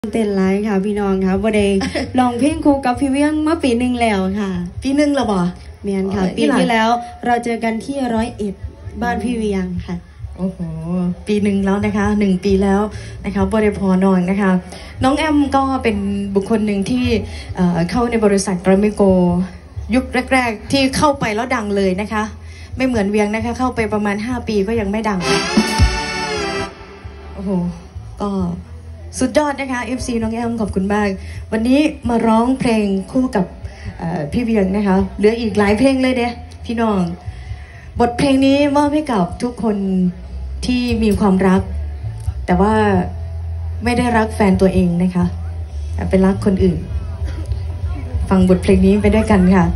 เต้นไลฟ์ค่ะพี่น้องค่ะวันเดย์ลองเพลงคู่กับพี่เวียงเมื่อปีหนึ่งแล้วค่ะปีหนึ่งแล้วบ่เมียนค่ะปีที่แล้วเราเจอกันที่101บ้านพี่เวียงค่ะโอ้โหปีหนึ่งแล้วนะคะ1 ปีแล้วนะคะบริพรนอนนะคะน้องแอมก็เป็นบุคคลหนึ่งที่เข้าในบริษัทแกรมมี่โกยุคแรกๆที่เข้าไปแล้วดังเลยนะคะไม่เหมือนเวียงนะคะเข้าไปประมาณ5 ปีก็ยังไม่ดังโอ้โหก็สุดยอดนะคะ FC น้องแอมขอบคุณมากวันนี้มาร้องเพลงคู่กับพี่เวียงนะคะเหลืออีกหลายเพลงเลยเด้พี่น้องบทเพลงนี้มอบให้กับทุกคนที่มีความรักแต่ว่าไม่ได้รักแฟนตัวเองนะคะแต่เป็นรักคนอื่นฟังบทเพลงนี้ไปด้วยกันค่ะ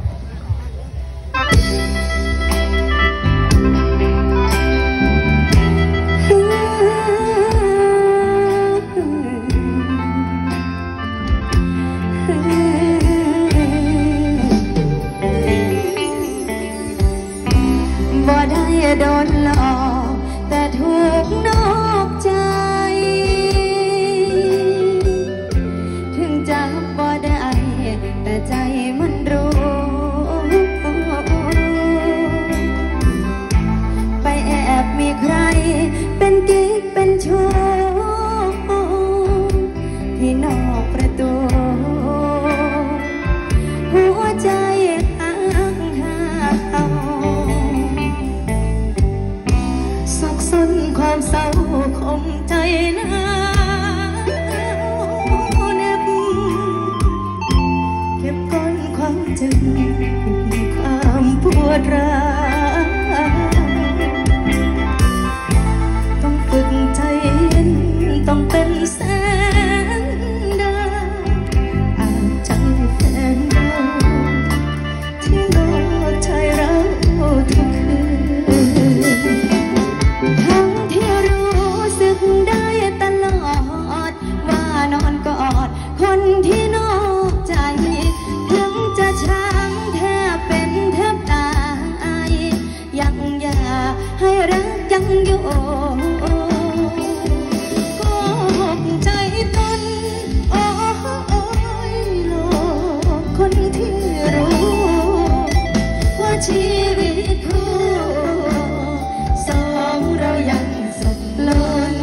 บ่ได้โดนหลอกแต่ถูกนอกใจถึงจะบ่ได้แต่ใจมันรู้ไปแอบมีใครเป็นกิ๊กเป็นชู้ที่นอกประตูหัวใจความเศร้าคมใจนะเก็บก้อนความเจ็บความปวดร้าวต้องฝึกใจเย็นต้องเป็นแสนดาวอ่านใจแฟนเราที่นอกใจเราทุกคืนได้ตลอดว่านอนกอดคนที่นอกใจถึงจะช้ำแทบเป็นแทบตายยังอย่าให้รักยังอยู่ก็ใจตนโอ้ยโลกคนที่รู้ว่าชีวิตคู่สองเรายังสับสน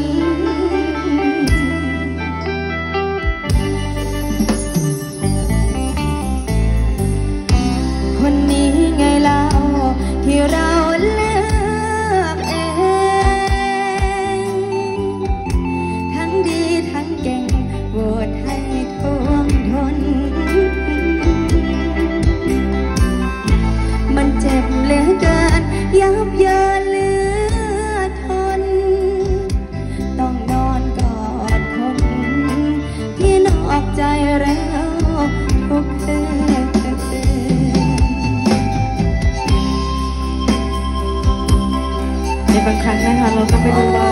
คนนี้ไงเล่าที่เราเลือกเองทั้งดีทั้งเก่งโหวตให้ท่วมท้นมันเจ็บเหลือเกินยับเยินเหลือทนต้องนอนกอดคนที่นอกใจแล้วทุกคืนในบางครั้งนะคะเราก็ไม่รู้ว่า